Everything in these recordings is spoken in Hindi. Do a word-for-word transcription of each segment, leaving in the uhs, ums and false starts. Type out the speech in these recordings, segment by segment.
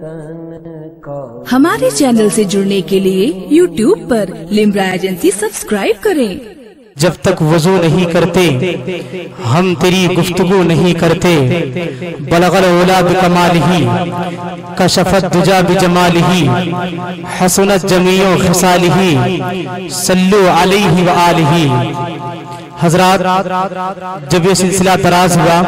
हमारे चैनल से जुड़ने के लिए यूट्यूब पर लिम्रा एजेंसी सब्सक्राइब करें। जब तक वजू नहीं करते हम तेरी गुफ्तगू नहीं करते, बलगल ओला बिकमालिही कशफत दुजा बिजमालिही हसनत जमीओ खिसालिही सल्लु अलैहि व आलिही। हजरात, जब ये सिलसिला दराज हुआ,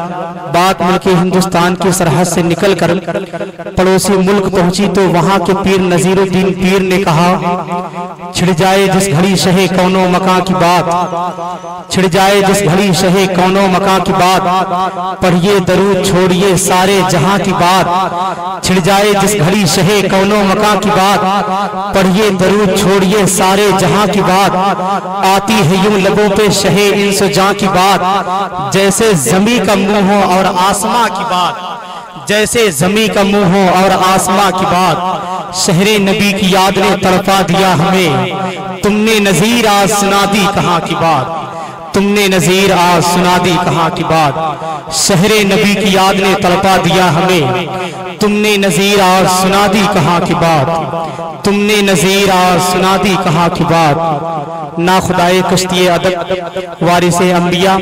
बात मुल्क हिंदुस्तान की सरहद से निकलकर पड़ोसी मुल्क पहुंची तो वहां के पीर नजीरुद्दीन पीर ने कहा, छिड़ जाए जिस घड़ी शहे कौनो मकां की बात, छिड़ जाए जिस घड़ी शहे कौनो मकां की बात, पढ़िए दरूद छोड़िए सारे जहां की बात, छिड़ जाए जिस घड़ी शहे कौनो मकां की बात, पढ़िए दरूद छोड़िए सारे जहां की बात, आती है यूं लबों पे शहे इंसो जां की बात, जैसे जमी का मुंह हो और आसमां की बात, जैसे जमी का मुंह हो और आसमां की बात, शहरे नबी की याद ने तड़पा दिया हमें, तुमने नजीर आज सुना दी कहाँ की बात, तुमने नजीर आज सुना दी कहाँ की बात, शहरे नबी की याद ने तड़पा दिया हमें, तुमने नजीर आज सुना दी कहाँ की बात, तुमने नजीर आज सुना दी कहाँ की बात। ना खुदाए कश्ती अदब वारिसे अंबिया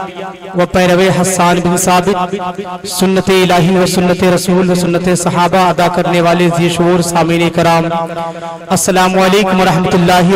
व पैरवे हसन बिन साबित सुन्नते इलाही व सुन्नते रसूल व सुन्नते सहाबा अदा करने वाले जी शऊर सामीन कराम, अस्सलामु अलैकुम व रहमतुल्लाहि व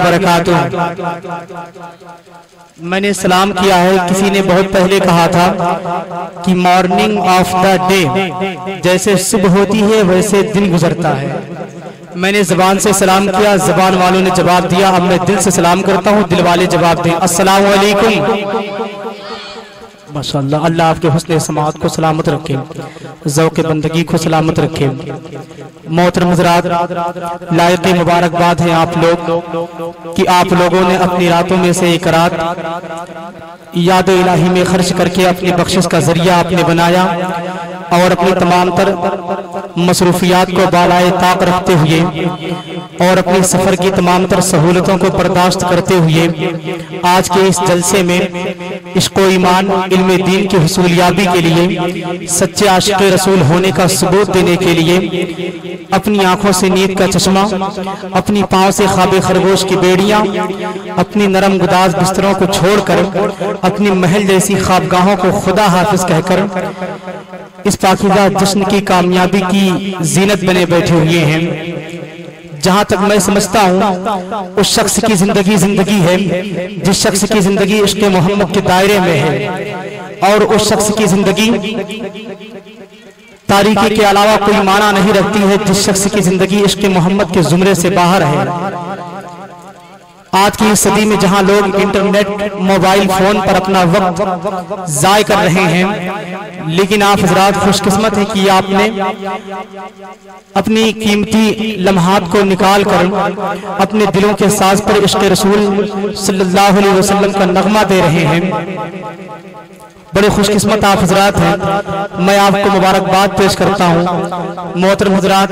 बरकातुहू। मैंने सलाम किया है। किसी ने बहुत पहले कहा था कि मॉर्निंग ऑफ द डे, जैसे सुबह होती है वैसे दिन गुजरता है। मैंने ज़बान से सलाम किया, ज़बान वालों ने जवाब दिया। अब मैं दिल से सलाम करता हूँ, दिल वाले जवाब दें। अस्सलामु अलैकुम। माशाअल्लाह, अल्लाह आपके हुस्न समाअत को सलामत रखे, ज़ौक़ बंदगी को सलामत रखे। मोहतरम हज़रात, लायक़ मुबारकबाद है आप लोग कि आप लोगों ने अपनी रातों में से एक रात याद इलाही में खर्च करके अपनी बख्शिश का जरिया आपने बनाया और अपनी तमाम तर मसरूफियात को बालाए ताक रखते हुए और अपनी सफर की तमाम तर सहूलतों को बर्दाश्त करते हुए आज के इस जलसे में इश्क़ो ईमान इल्मे दीन की हुसूलियाबी के लिए, सच्चे आशिक़ रसूल होने का सबूत देने के लिए अपनी आंखों से नींद का चश्मा, अपनी पांव से ख्वाबे खरगोश की बेड़ियां, अपनी नरम गुदाज बिस्तरों को छोड़कर अपनी महल जैसी ख्वाबगाहों को खुदा हाफिज कहकर इस पाकीज़ा जश्न की कामयाबी की जीनत बने बैठे हुए हैं। जहां तक मैं समझता हूं उस शख्स की जिंदगी जिंदगी है जिस शख्स की जिंदगी इश्क़ मोहम्मद के दायरे में है, और उस शख्स की जिंदगी तारीकी के अलावा कोई माना नहीं रखती है जिस शख्स की जिंदगी इश्क़ मोहम्मद के जुमरे से बाहर है। आज की इस सदी में जहां लोग इंटरनेट, मोबाइल फोन पर अपना वक्त जाय कर रहे हैं, लेकिन आप हजरात खुशकिस्मत है कि आपने अपनी कीमती लम्हात को निकाल कर अपने दिलों के साज पर इश्क़ रसूल सल्लल्लाहु अलैहि वसल्लम का नगमा दे रहे हैं। बड़े खुशकिस्मत आप हजरात हैं। मैं आपको मुबारकबाद पेश करता हूँ। मोहतरम हजरात,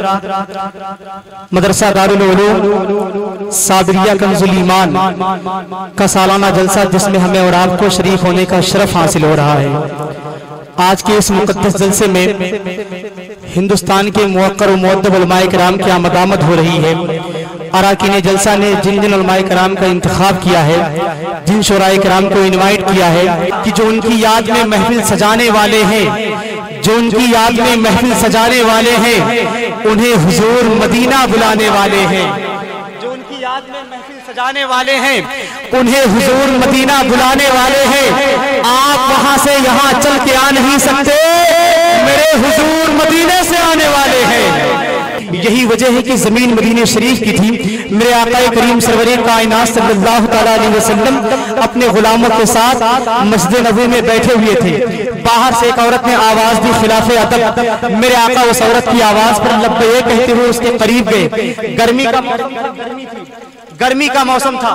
मदरसा दारुल उलूम साबिरिया कंजुल ईमान का सालाना जलसा, जिसमें हमें और आपको शरीक होने का शरफ हासिल हो रहा है। आज के इस मुकद्दस जलसे में हिंदुस्तान के मुवक्कर व मुअद्दब उलमाए किराम की आमद हो रही है। अराकीन जलसा ने जिन जिन उलमाए किराम का इंतखाब किया है, जिन शोराए किराम को इनवाइट किया है कि जो उनकी याद में महफिल सजाने वाले हैं, जो उनकी याद में महफिल सजाने वाले हैं, उन्हें हुजूर मदीना बुलाने वाले हैं। जो उनकी याद में महफिल सजाने वाले हैं, उन्हें हुजूर मदीना बुलाने वाले हैं। आप वहां से यहाँ चल के आ नहीं सकते, मेरे हुजूर मदीने से आने वाले हैं। यही वजह है कि जमीन मदीने शरीफ की थी। मेरे आका करीम सरवरे कायनात सल्लल्लाहु तआला अलैहि वसल्लम अपने गुलामों के साथ मस्जिद नबवी में बैठे हुए थे। बाहर से एक औरत ने आवाज दी, खिलाफे अदब। मेरे आका उस औरत की आवाज पर लब्बैक कहते हुए उसके करीब गए। गर्मी का गर्मी थी, गर्मी का मौसम था।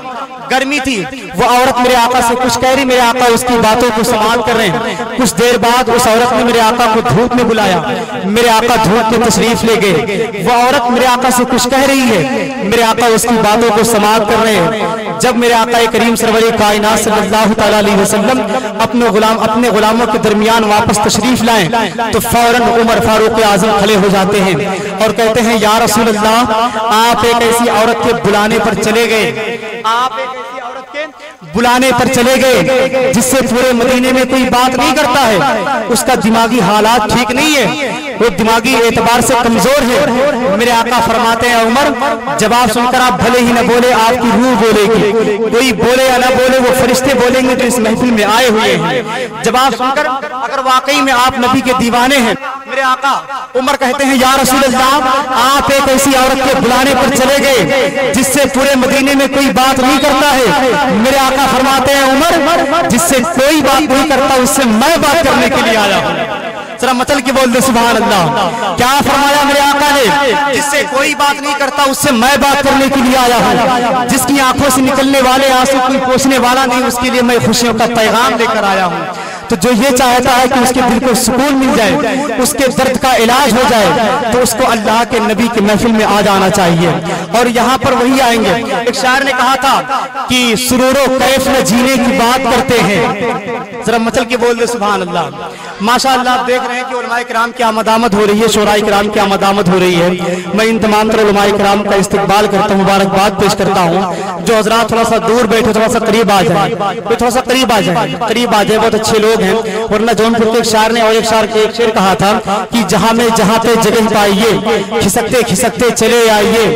गर्मी थी, वो औरत मेरे आका से कुछ कह रही, मेरे आका उसकी बातों को समाप्त कर रहे हैं। कुछ देर बाद उस औरत ने मेरे आका को धूप में बुलाया, मेरे आका धूप में तशरीफ ले गए। वो औरत मेरे आका से कुछ कह रही है, मेरे आका उसकी बातों को समाप्त कर रहे हैं। जब मेरे आका करीम सरवरे कायनात सल्लल्लाहु तआला अलैहि वसल्लम अपने गुलाम अपने गुलामों के दरमियान वापस तशरीफ लाएं तो फौरन उमर फारूक आजम खड़े हो जाते हैं और कहते हैं, या रसूल अल्लाह, आप एक ऐसी औरत के बुलाने पर चले गए, आप एक ऐसी औरत के बुलाने पर चले गए जिससे पूरे मदीने में कोई बात नहीं करता है, उसका दिमागी हालात ठीक नहीं है, वो दिमागी एतबार से कमजोर है। मेरे आका फरमाते हैं, उमर जवाब सुनकर आप भले ही न बोले, आपकी रूह बोलेगी, कोई बोले या ना बोले वो फरिश्ते बोलेंगे जो इस महफिल में आए हुए हैं। जवाब सुनकर अगर वाकई में आप नबी के दीवाने हैं, मेरे आका उमर कहते हैं, या रसूल अल्लाह, आप एक ऐसी औरत के बुलाने पर चले गए जिससे पूरे मदीने में कोई बात नहीं करता है। मेरे आका फरमाते हैं, उमर जिससे कोई बात नहीं करता उससे मैं बात करने के लिए आया हूँ। जरा मचल के बोल दे सुभान अल्लाह। क्या फरमाया मेरे आका ने, जिससे कोई बात नहीं करता उससे मैं बात करने के लिए आया हूँ। जिसकी आंखों से निकलने वाले आंसू कोई पोंछने वाला नहीं, उसके लिए मैं खुशियों का पैगाम लेकर आया हूँ। तो जो ये चाहता है कि उसके दिल को सुकून मिल जाए, उसके दर्द का इलाज हो जाए, तो उसको अल्लाह के नबी के महफिल में आ जाना चाहिए। और यहाँ पर वही आएंगे। एक शायर ने कहा था कि सुरूरो कैफ में जीने की बात करते हैं। जरा मचल के बोल दे सुभान अल्लाह। माशाअल्लाह आप देख रहे हैं कि उलमाए किराम की आमदामद हो रही है, शोराए किराम की आमदामद हो रही है। मैं इन तमाम तरह उलमाए किराम का इस्तकबाल करता हूँ, मुबारकबाद पेश करता हूँ। जो हजरात थोड़ा सा दूर बैठे, थोड़ा सा करीब आ जाए, थोड़ा सा करीब आ जाए, करीब आ जाए, बहुत अच्छे लोग हैं। वरना जौनपुर के एक शायर ने और एक शायर के एक शेर कहा था कि जहां में जहां पे जगह पाइए, खिसकते खिसकते चले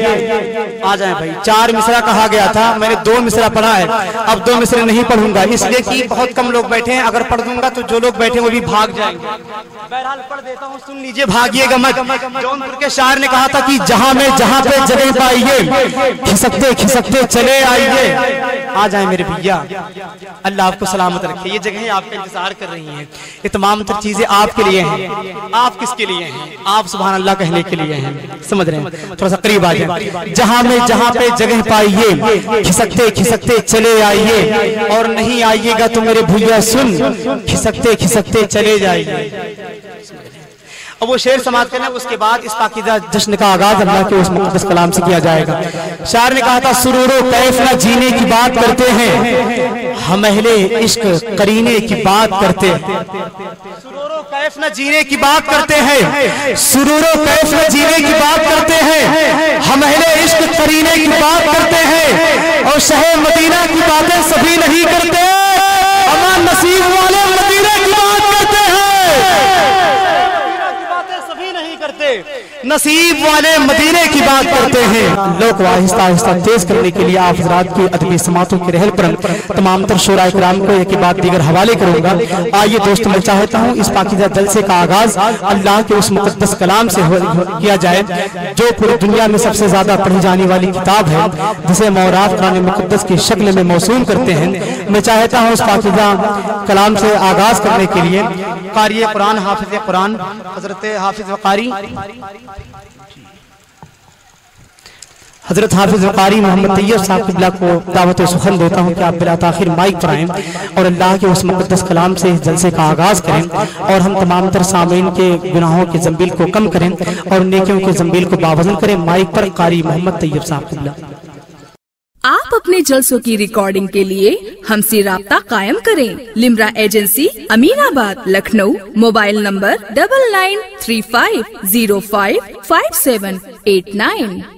आइए। आ जाए भाई, चार मिसरा कहा गया था, मैंने दो मिसरा पढ़ा है, अब दो मिसरे नहीं पढ़ूंगा इसलिए कि बहुत कम लोग बैठे हैं। अगर पढ़ दूंगा तो जो लोग बैठे वो भी भाग जाएंगे। बहरहाल पढ़ देता हूँ, सुन लीजिए, भागिएगा मत। जौनपुर के शायर ने कहा था कि जहां में जहां पे जगह पाइए, खिसकते खिसकते चले आइए। आ जाए मेरे भैया, अल्लाह आपको सलामत रखे। ये जगह आपका इंतजार कर रही हैं, ये तमाम तर चीजें आपके लिए हैं। आप किसके लिए हैं? आप सुभान अल्लाह कहने के लिए हैं। समझ रहे हैं? थोड़ा सा करीब आ जाए। जहां में जहां पे जगह पाइए, खिसकते खिसकते चले आइए, और नहीं आइएगा तो मेरे भैया सुन, खिसकते खिसकते चले जाइए। अब वो शेर समाप्त करना, उसके बाद इस पाकीज़ा जश्न का आगाज अल्लाह के उस मुक़द्दस कलाम से किया जाएगा। शायर ने कहा था, सुरूरो कैफ न जीने की बात करते हैं, हम अहले इश्क करीने की बात करते हैं। सुरूरो कैफ न जीने की बात करते हैं, सुरूरो कैफ न जीने की बात करते हैं, हम अहले इश्क करीने की बात करते हैं। और शहर मदीना की बातें सभी नहीं करते, अमान नसीब वाले मदीना की बात करते हैं। नसीब वाले मदीने की बात करते हैं। लोग को आहिस्ता आहिस्ता तेज करने के लिए आप हज़रात की अदबी समातों के रहल पर तमाम तर शोराए किराम को एक बात दीगर हवाले करूंगा। आइए दोस्तों, मैं चाहता हूँ इस पाकीज़ा जलसे का आगाज अल्लाह के उस मुक़द्दस कलाम से किया जाए, जो पूरी दुनिया में सबसे ज्यादा पढ़ी जाने वाली किताब है, जिसे मौरात कुरान मुक़द्दस की शक्ल में मौसूल करते हैं। मैं चाहता हूँ उस पाकीज़ा कलाम से आगाज करने के लिए कारी कुरान, हाफिज कुरान हजरत हाफिज वकारी हजरत हाफिज वकारी मोहम्मद तैयब साहब क़िबला को दावत सुखन देता हूँ कि आप बिला ताखिर माइक पर आएं और अल्लाह के उस मुक़द्दस कलाम से इस जलसे का आगाज करें, और हम तमाम तर सामीन के गुनाहों के जंबील को कम करें और नेकियों के जंबील को बावजन करें। माइक पर कारी मोहम्मद तैयब साहब क़िबला। आप अपने जलसों की रिकॉर्डिंग के लिए हमसे राब्ता कायम करें। Limra agency, Aminabad, Lucknow. Mobile number double nine three five zero five five seven eight nine.